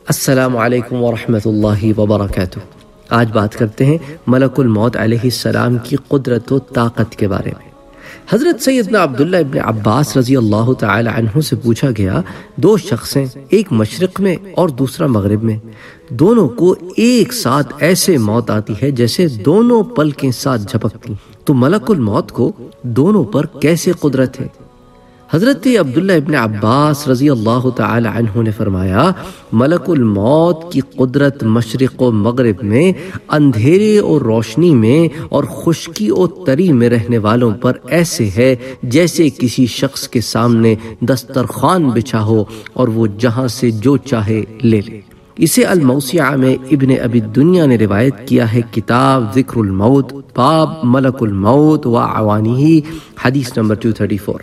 السلام علیکم ورحمۃ اللہ وبرکاتہ۔ آج بات کرتے ہیں ملک الموت علیہ السلام کی قدرت و طاقت کے بارے میں۔ حضرت سیدنا عبداللہ ابن عباس رضی اللہ تعالی عنہ سے پوچھا گیا، دو شخص ہیں، ایک مشرق میں اور دوسرا مغرب میں، دونوں کو ایک ساتھ ایسے موت آتی ہے جیسے دونوں پلکیں ساتھ جھپکتی، تو ملک الموت کو دونوں پر کیسے قدرت ہے؟ حضرت عبداللہ ابن عباس رضی اللہ تعالی عنہ نے فرمایا، ملک الموت کی قدرت مشرق و مغرب میں، اندھیرے اور روشنی میں اور خشکی اور تری میں رہنے والوں پر ایسے ہے جیسے کسی شخص کے سامنے دسترخوان بچھا ہو اور وہ جہاں سے جو چاہے لے لے۔ اسے الموسعہ میں ابن ابی الدنیا نے روایت کیا ہے، کتاب ذکر الموت، باب ملک الموت و عوانہ، حدیث نمبر 234۔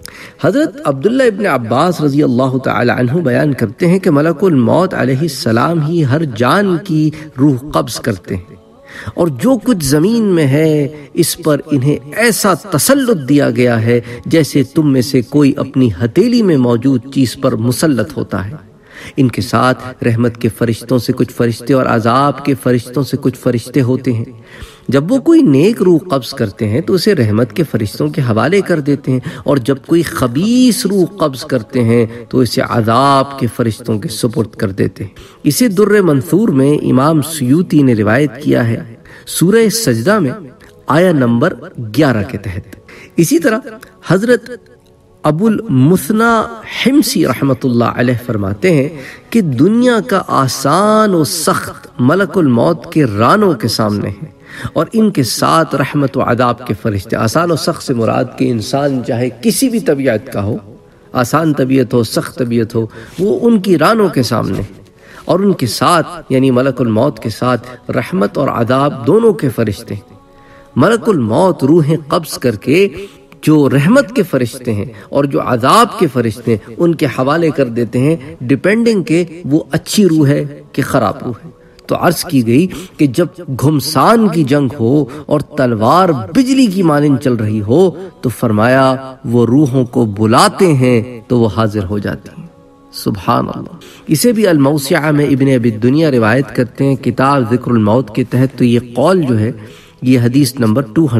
حضرت عبداللہ ابن عباس رضی اللہ تعالی عنہ بیان کرتے ہیں کہ ملک الموت علیہ السلام ہی ہر جان کی روح قبض کرتے ہیں، اور جو کچھ زمین میں ہے اس پر انہیں ایسا تسلط دیا گیا ہے جیسے تم میں سے کوئی اپنی ہتھیلی میں موجود چیز پر مسلط ہوتا ہے۔ ان کے ساتھ رحمت کے فرشتوں سے کچھ فرشتے اور عذاب کے فرشتوں سے کچھ فرشتے ہوتے ہیں۔ جب وہ کوئی نیک روح قبض کرتے ہیں تو اسے رحمت کے فرشتوں کے حوالے کر دیتے ہیں، اور جب کوئی خبیث روح قبض کرتے ہیں تو اسے عذاب کے فرشتوں کے سپرد کر دیتے ہیں۔ اسے در منثور میں امام سیوطی نے روایت کیا ہے، سورہ سجدہ میں آیہ نمبر 11 کے تحت۔ اسی طرح حضرت ابو المثنی حمصی رحمۃ اللہ علیہ فرماتے ہیں کہ دنیا کا آسان و سخت ملک الموت کے رانوں کے سامنے ہے، اور ان کے ساتھ رحمت و عذاب کے فرشتے۔ آسان و سخت سے مراد کہ انسان چاہے کسی بھی طبیعت کا ہو، آسان طبیعت ہو، سخت طبیعت ہو، وہ ان کی رانوں کے سامنے، اور ان کے ساتھ یعنی ملک الموت کے ساتھ رحمت اور عذاب دونوں کے فرشتے۔ ملک الموت روحیں قبض کر کے جو رحمت کے فرشتے ہیں اور جو عذاب کے فرشتے ہیں ان کے حوالے کر دیتے ہیں، ڈیپینڈنگ کہ وہ اچھی روح ہے کہ خراب روح ہے۔ تو عرض کی گئی کہ جب گھمسان کی جنگ ہو اور تلوار بجلی کی مانند چل رہی ہو تو فرمایا وہ روحوں کو بلاتے ہیں تو وہ حاضر ہو جاتی ہیں۔ سبحان اللہ۔ اسے بھی الموسعہ میں ابن ابی الدنیا روایت کرتے ہیں، کتاب ذکر الموت کے تحت۔ تو یہ قول جو ہے یہ حدیث نمبر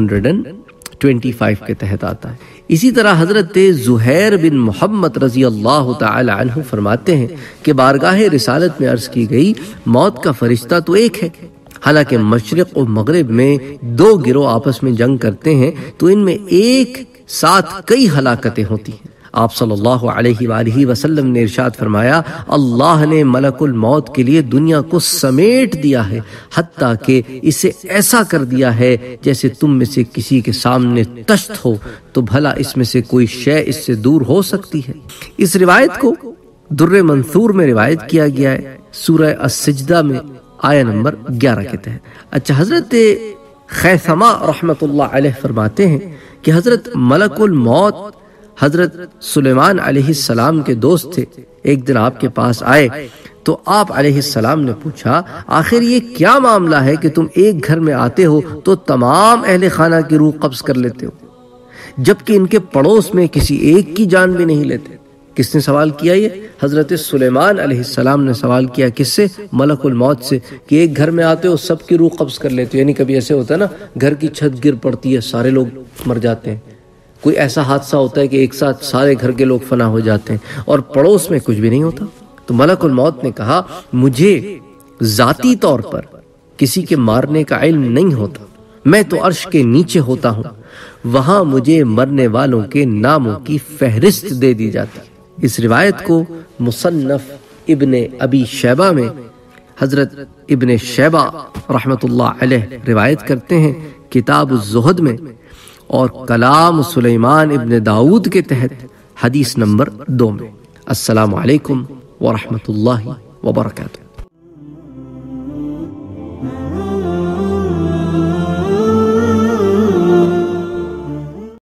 225 کے تحت آتا ہے۔ اسی طرح حضرت زہیر بن محمد رضی اللہ تعالی عنہ فرماتے ہیں کہ بارگاہ رسالت میں عرض کی گئی، موت کا فرشتہ تو ایک ہے، حالانکہ مشرق و مغرب میں دو گروہ آپس میں جنگ کرتے ہیں تو ان میں ایک ساتھ کئی ہلاکتیں ہوتی ہیں۔ آپ صلی اللہ علیہ وآلہ وسلم نے ارشاد فرمایا، اللہ نے ملک الموت کے لیے دنیا کو سمیٹ دیا ہے، حتیٰ کہ اسے ایسا کر دیا ہے جیسے تم میں سے کسی کے سامنے تشت ہو، تو بھلا اس میں سے کوئی شے اس سے دور ہو سکتی ہے۔ اس روایت کو در منثور میں روایت کیا گیا ہے، سورہ السجدہ میں آیہ نمبر 11 کے تحت۔ اچھا، حضرت خیثمہ رحمۃ اللہ علیہ فرماتے ہیں کہ حضرت ملک الموت حضرت سلیمان علیہ السلام کے دوست تھے۔ ایک دن آپ کے پاس آئے تو آپ علیہ السلام نے پوچھا، آخر یہ کیا معاملہ ہے کہ تم ایک گھر میں آتے ہو تو تمام اہل خانہ کی روح قبض کر لیتے ہو، جبکہ ان کے پڑوس میں کسی ایک کی جان بھی نہیں لیتے؟ کس نے سوال کیا؟ یہ حضرت سلیمان علیہ السلام نے سوال کیا۔ کس سے؟ ملک الموت سے، کہ ایک گھر میں آتے ہو سب کی روح قبض کر لیتے ہو۔ یعنی کبھی ایسے ہوتا ہے نا، گھر کی چھت گر پڑتی ہے، سارے لوگ مر جاتے ہیں، کوئی ایسا حادثہ ہوتا ہے کہ ایک ساتھ سارے گھر کے لوگ فنا ہو جاتے ہیں، اور پڑوس میں کچھ بھی نہیں ہوتا۔ تو ملک الموت نے کہا، مجھے ذاتی طور پر کسی کے مارنے کا علم نہیں ہوتا، میں تو عرش کے نیچے ہوتا ہوں، وہاں مجھے مرنے والوں کے ناموں کی فہرست دے دی جاتی۔ اس روایت کو مصنف ابن ابی شیبہ میں حضرت ابن شیبہ رحمۃ اللہ علیہ روایت کرتے ہیں، کتاب الزہد میں، اور کلام سلیمان ابن داؤد کے تحت حدیث نمبر 2 میں۔ السلام علیکم ورحمۃ اللہ وبرکاتہ۔